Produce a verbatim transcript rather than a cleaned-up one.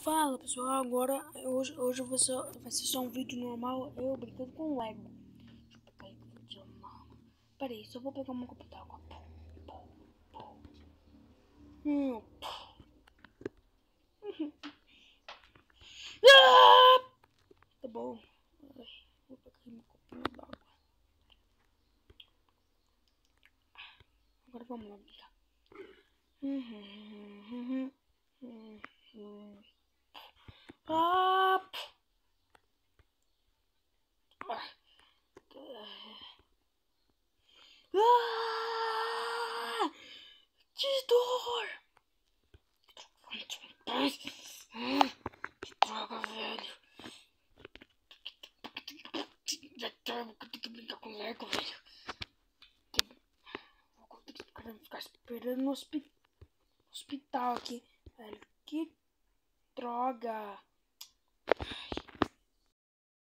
Fala pessoal, agora hoje, hoje vai, ser, vai ser só um vídeo normal, eu brincando com Lego. Deixa eu pegar aí que vídeo normal. Pera aí, só vou pegar uma copa d'água. Hum. Ah! Tá bom. Ai, vou pegar aí uma copinha d'água. Agora vamos lá brincar. Uhum, uhum, uhum, uhum. Ah! Ah! Que dor! Que droga, velho. Já tava que eu tenho que brincar com Lego, velho. Vou ter que ficar esperando no hospi- hospital aqui, velho. Que droga.